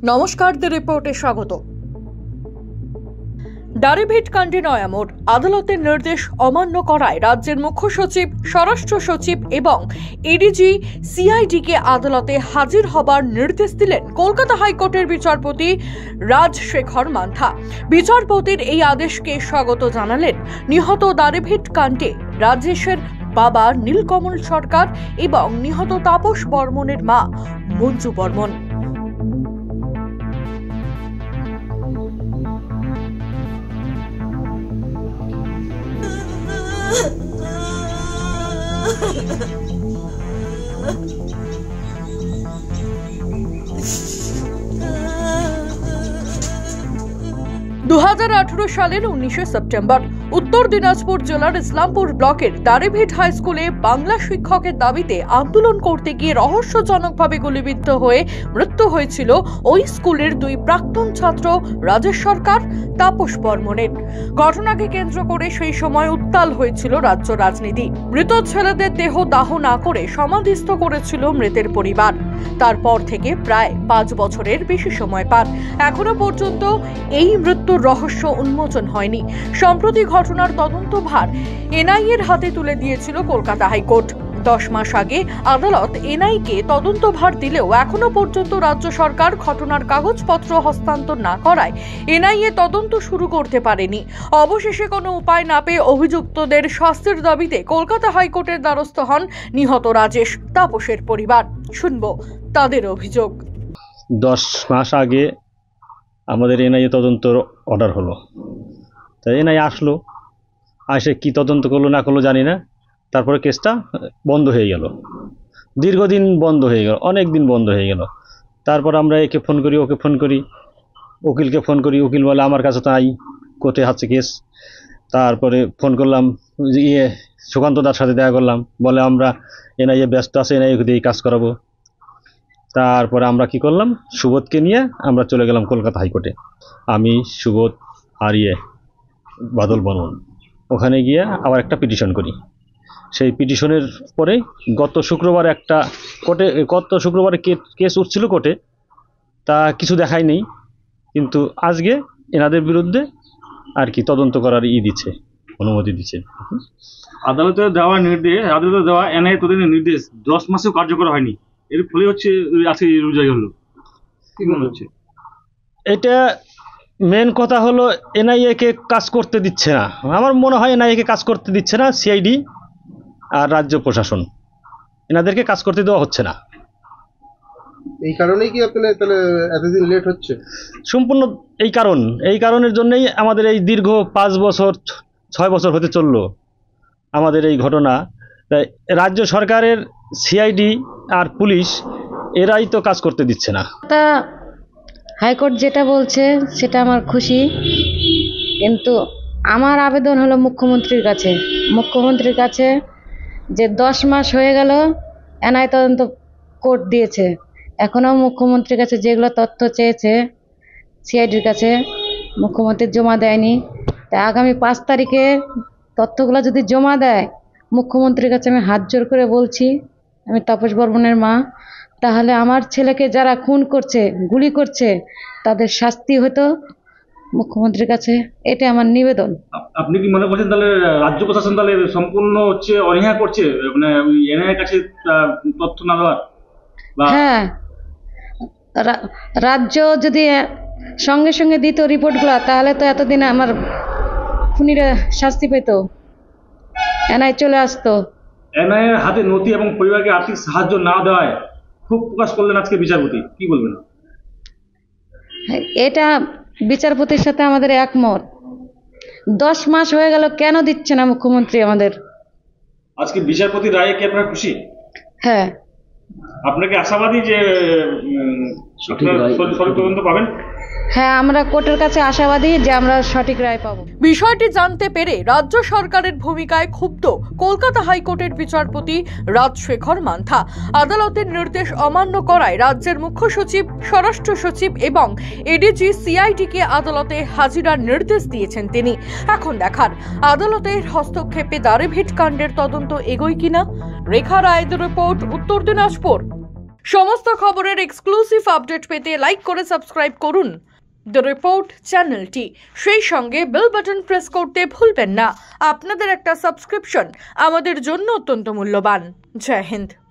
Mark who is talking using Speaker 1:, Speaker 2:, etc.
Speaker 1: নমস্কার, দ্য রিপোর্টে স্বাগত। দাড়িভিট কাণ্ডে নয়ামোড়, আদালতের নির্দেশ অমান্য করায় রাজ্যের মুখ্য সচিব, স্বরাষ্ট্র সচিব এবং এডিজি সিআইডিকে আদালতে হাজির হবার নির্দেশ দিলেন কলকাতা হাইকোর্টের বিচারপতি রাজশেখর মান্থা। বিচারপতির এই আদেশকে স্বাগত জানালেন নিহত দাড়িভিট কাণ্ডে রাজেশের বাবা নীলকমল সরকার এবং নিহত তাপস বর্মনের মা মঞ্জু বর্মন। সালের 19 সেপ্টেম্বর উত্তর দিনাজপুর জেলার ইসলামপুর ব্লকের দাড়িভিট হাই স্কুলে বাংলা শিক্ষকের দাবিতে আন্দোলন করতে গিয়ে রহস্যজনকভাবে গুলিবিদ্ধ হয়ে মৃত্যু হয়েছিল ওই স্কুলের দুই প্রাক্তন ছাত্র রাজেশ সরকার, তাপস বর্মনের। ঘটনাকে কেন্দ্র করে সেই সময় উত্তাল হয়েছিল রাজ্য রাজনীতি। মৃত ছেলেদের দেহ দাহ না করে সমাধিস্থ করেছিল মৃতের পরিবার। তারপর থেকে প্রায় 5 বছরের বেশি সময় পার, এখনো পর্যন্ত এই মৃত্যুর রহস্য উন্মোচন হয়নি। সম্প্রতি ঘটনার তদন্তভার এনআইএর হাতে তুলে দিয়েছিল কলকাতা হাইকোর্ট। 10 মাস আগে আদালত এনআইকে তদন্তভার দিলেও এখনো পর্যন্ত রাজ্য সরকার ঘটনার কাগজপত্র হস্তান্তর না করায় এনআইএ তদন্ত শুরু করতে পারেনি। অবশেষে কোনো উপায় না পেয়ে অভিযুক্তদের শাস্তির দাবিতে কলকাতা হাইকোর্টের দ্বারস্থ হন নিহত রাজেশ, তাপসের পরিবার। শুনব তাদের অভিযোগ।
Speaker 2: 10 মাস আগে আমাদের এনআইএ তদন্তর অর্ডার হলো, তাই এনআইএ আসলো, আসে কি তদন্ত করলো না করলো জানি না। তারপরে কেসটা বন্ধ হয়ে গেল, দীর্ঘদিন বন্ধ হয়ে গেল, অনেক দিন বন্ধ হয়ে গেল। তারপর আমরা একে ফোন করি, ওকে ফোন করি, উকিলকে ফোন করি, উকিল বলে আমার কাছে তো নাই, কোর্টে আছে কেস। তারপরে ফোন করলাম সুকান্ত দার সাথে দেখা করলাম, বলে আমরা এনআইএ ব্যস্ত আছে, এনআইএ দিয়ে কাজ করাবো। তারপরে আমরা কি করলাম, সুবোধকে নিয়ে আমরা চলে গেলাম কলকাতা হাইকোর্টে। আমি, সুবোধ আর বাদল বর্মন ওখানে গিয়ে আবার একটা পিটিশন করি। সেই পিটিশনের পরে গত শুক্রবার কেস উঠছিল কোর্টে, তা কিছু দেখাই নেই, কিন্তু আজকে এনাদের বিরুদ্ধে আর কি তদন্ত করার দিচ্ছে, অনুমতি দিচ্ছে।
Speaker 3: আদালতে দেওয়া এনআইএ তদন্তের নির্দেশ 10 মাসেও কার্যকর হয়নি, এর ফলে হচ্ছে আজকে রুজাই হলো। কি মনে হচ্ছে?
Speaker 2: এটা মেন কথা হলো এনআইএ কে কাজ করতে দিচ্ছে না। আমার মনে হয় এনআইএ কে কাজ করতে দিচ্ছে না সিআইডি আর রাজ্য প্রশাসন, এনাদেরকে কাজ করতে দেওয়া হচ্ছে না।
Speaker 4: এই কারণেই কি আপনাদের তাহলে এতদিন লেট হচ্ছে?
Speaker 2: সম্পূর্ণ এই কারণের জন্যই আমাদের এই দীর্ঘ 5 বছর 6 বছর হতে চললো আমাদের এই ঘটনা। রাজ্য সরকারের সিআইডি আর পুলিশ এরাই তো কাজ করতে দিচ্ছে না।
Speaker 5: তা হাইকোর্ট যেটা বলছে সেটা আমার খুশি, কিন্তু আমার আবেদন হলো মুখ্যমন্ত্রীর কাছে যে 10 মাস হয়ে গেল এনআই তদন্ত কোর্ট দিয়েছে, এখনও মুখ্যমন্ত্রীর কাছে যেগুলো তথ্য চেয়েছে সিআইডির কাছে মুখ্যমন্ত্রী জমা দেয়নি। তাই আগামী 5 তারিখে তথ্যগুলো যদি জমা দেয়, মুখ্যমন্ত্রীর কাছে আমি হাত জোর করে বলছি, আমি তাপস বর্মনের মা, তাহলে আমার ছেলেকে যারা খুন করছে, গুলি করছে, তাদের শাস্তি হতো মুখ্যমন্ত্রীর কাছে, এটা আমার নিবেদন।
Speaker 3: আপনি কি মনে করছেন তাহলে রাজ্য প্রশাসন তাহলে সম্পূর্ণ হচ্ছে অনীহা করছে, মানে এনআইএর কাছে তথ্য না দেওয়ার?
Speaker 5: হ্যাঁ, রাজ্য যদি সঙ্গে সঙ্গে দিত রিপোর্টগুলো, তাহলে তো এতদিন আমার খুনিরা শাস্তি পেত, এনআই চলে আসতো।
Speaker 3: এনআইএর হাতে নথি এবং পরিবারকে আর্থিক সাহায্য না দেওয়ায় ক্ষোভ প্রকাশ করলেন আজকে বিচারপতি, কি বলবেন?
Speaker 5: এটা বিচারপতির সাথে আমাদের একমত। 10 মাস হয়ে গেল, কেন দিচ্ছে না মুখ্যমন্ত্রী আমাদের?
Speaker 3: আজকে বিচারপতির রায়ে কি আপনারা খুশি?
Speaker 5: হ্যাঁ।
Speaker 3: আপনাকে আশাবাদী যে সঠিক তদন্ত পাবেন?
Speaker 5: হ্যাঁ, আমরা কোর্টের কাছে আশাবাদী যে আমরা সঠিক রায় পাবো।
Speaker 1: বিষয়টি জানতে পেরে রাজ্য সরকারের ভূমিকায় ক্ষুব্ধ কলকাতা হাইকোর্টের বিচারপতি রাজশেখর মান্থা। আদালতের নির্দেশ অমান্য করায় রাজ্যের মুখ্য সচিব, স্বরাষ্ট্র সচিব এবং এডিজি সিআইডিকে আদালতে হাজিরার নির্দেশ দিয়েছেন তিনি। এখন দেখার আদালতের হস্তক্ষেপে দাড়িভিট কাণ্ডের তদন্ত এগোয় কিনা। রেখা রায়ের রিপোর্ট, উত্তর দিনাজপুর। সমস্ত খবরের এক্সক্লুসিভ আপডেট পেতে লাইক করে সাবস্ক্রাইব করুন দ্য রিপোর্ট চ্যানেলটি। সেই সঙ্গে বেল বাটন প্রেস করতে ভুলবেন না। আপনাদের একটা সাবস্ক্রিপশন আমাদের জন্য অত্যন্ত মূল্যবান। জয় হিন্দ।